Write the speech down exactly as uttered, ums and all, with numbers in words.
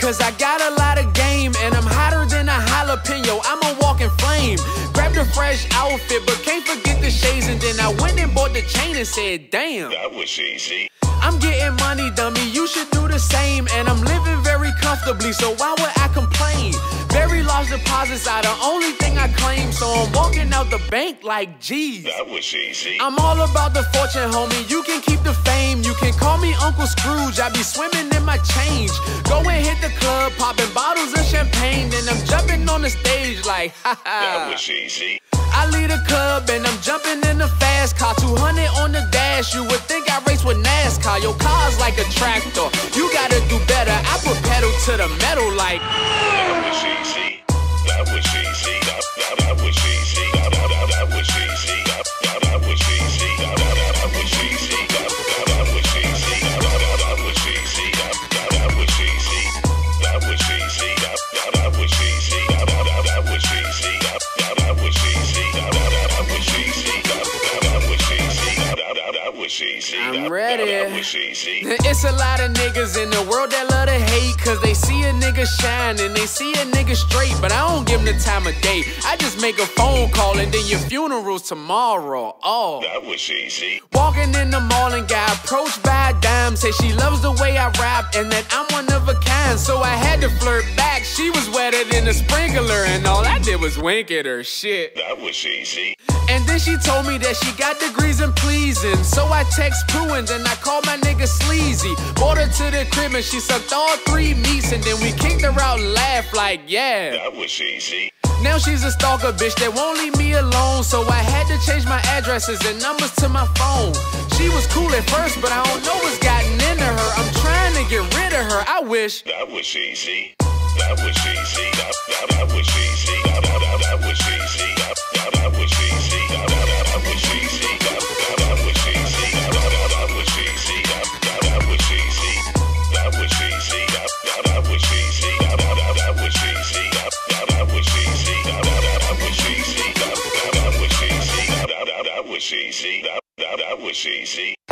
cause I got a lot of game, and I'm hotter than a jalapeno. I'm a walking flame. Grabbed a fresh outfit, but can't forget the shades, and then I went and bought the chain and said, damn, that was easy. I'm getting money, dummy, you should do the same. And I'm living very comfortably, so why would I complain? Very large deposits are the only thing I claim, so I'm walking out the bank like, geez, that was easy. I'm all about the fortune, homie, you can keep the fame. You can call me Uncle Scrooge, I be swimming in my change. Go and hit the club, popping bottles of champagne, then I'm jumping on the stage like, ha ha. That was easy. I lead a club and I'm jumping in a fast car, two hundred on the dash. You would think I race with NASCAR. Your car's like a tractor, you gotta do better. I put pedal to the metal like, that was easy. That was easy. That, that, that was easy. That, that, that, that was easy. That, that, that was easy. That, that, that, that was easy. That, that, that was easy. That, that, that, that was easy. That, that, that was easy. That was easy. That, that, that was easy. That, that, that, that was easy. That, that, that was easy. That, that, that was easy. That, that, that was easy. That, that, that was easy. I'm ready. That, that was easy. It's a lot of niggas in the world that love to hate, cause they see a nigga shine and they see a nigga straight, but I don't give them the time of day. I just make a phone call and then your funeral's tomorrow. Oh, that was easy. Walking in the mall and got approached by a dime, say she loves the way I rap and that I'm one of a kind, so I had to flirt back. She was wetter than a sprinkler and all I did was wink at her. Shit, that was easy. And then she told me that she got degrees in pleasing, so I text Pooh and then I called my nigga Sleazy. Brought her to the crib and she sucked all three meats, and then we kicked her out and laughed like, yeah, that was easy. Now she's a stalker bitch that won't leave me alone, so I had to change my addresses and numbers to my phone. She was cool at first, but I don't know what's gotten into her. I'm trying to get rid of her, I wish that was easy. That was easy. That, that, that was easy. That, that, that, that was easy. That, that, that was easy. That, that, that, that was easy. That, that, that was easy. That, that, that, that was easy. That, that, that was easy. That was easy. That, that, that was easy. That, that, that, that was easy. That, that, that was easy. That, that, that, that was easy. That, that, that was easy. That, that, that, that was easy. That, that, that was easy.